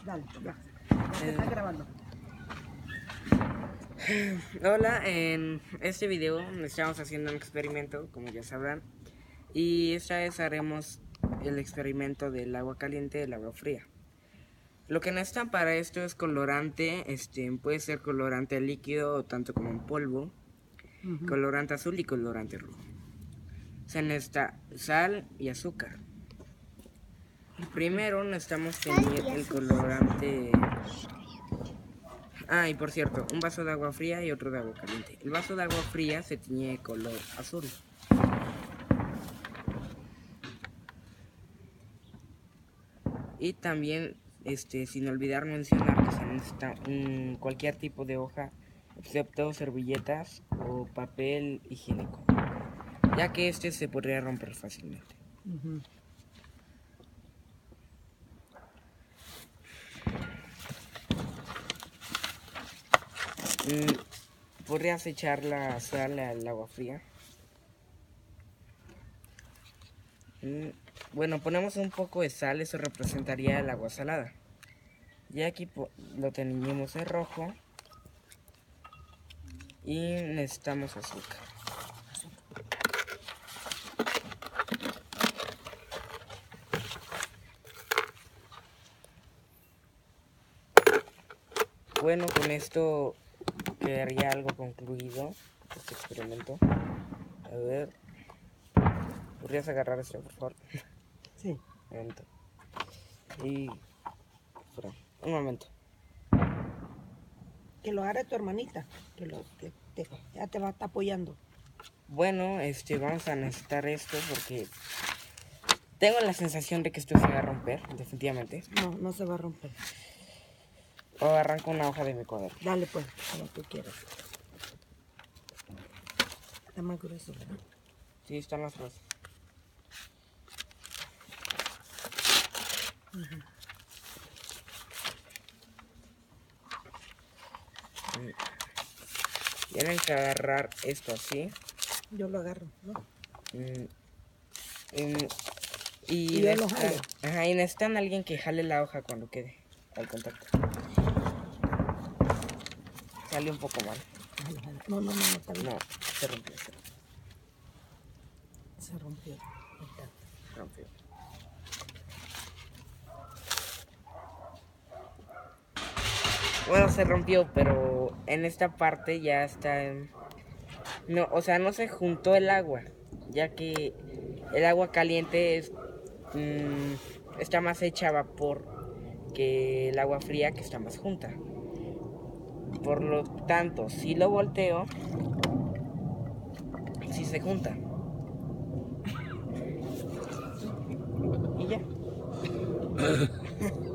Dale, ya. Ya te está grabando. Hola, en este video estamos haciendo un experimento, como ya sabrán, y esta vez haremos el experimento del agua caliente y el agua fría. Lo que necesitan para esto es colorante, puede ser colorante líquido tanto como en polvo, colorante azul y colorante rojo. Se necesita sal y azúcar. Primero necesitamos teñir el colorante. Ah, y por cierto, un vaso de agua fría y otro de agua caliente. El vaso de agua fría se tiñe de color azul. Y también, sin olvidar mencionar que se necesita cualquier tipo de hoja, excepto servilletas o papel higiénico, ya que se podría romper fácilmente. Podrías echar la sal al agua fría. Bueno, ponemos un poco de sal, eso representaría el agua salada. Y aquí lo teñimos de rojo. Y necesitamos azúcar. Bueno, con esto quedaría algo concluido este experimento. A ver, ¿podrías agarrar esto, por favor? Sí. Un momento. Y espera, un momento. Que lo agarre tu hermanita, ya te va a estar apoyando. Bueno, vamos a necesitar esto porque tengo la sensación de que esto se va a romper, definitivamente. No, no se va a romper. O arranco una hoja de mi cuaderno. Dale pues, como tú quieras. Está más grueso, ¿verdad? Sí, están las dos. Tienen que agarrar esto así. Yo lo agarro, ¿no? Y yo lo jalo. Ajá, y necesitan alguien que jale la hoja cuando quede al contacto. Sale un poco mal. No, está bien. No, se rompió. Se rompió. Rompió. Bueno, se rompió, pero en esta parte ya está no, o sea, no se juntó el agua, ya que el agua caliente está más hecha a vapor que el agua fría, que está más junta. Por lo tanto, si lo volteo, sí se junta. Y ya.